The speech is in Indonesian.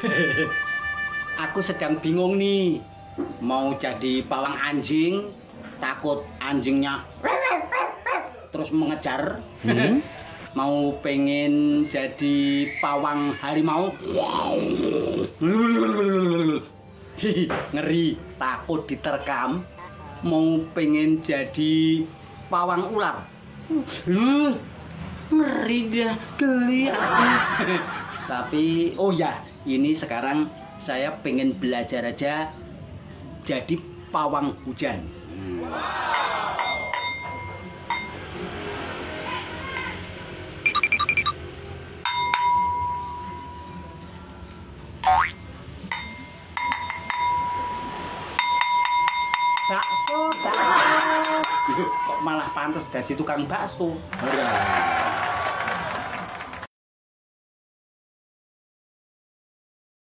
Aku sedang bingung nih. Mau jadi pawang anjing, takut anjingnya terus mengejar. Mau pengen jadi pawang harimau. Ngeri, takut diterkam. Mau pengen jadi pawang ular. Ngeri dia, geli. Tapi oh ya, ini sekarang saya pengen belajar aja jadi pawang hujan. Bakso, kok malah pantas jadi tukang bakso.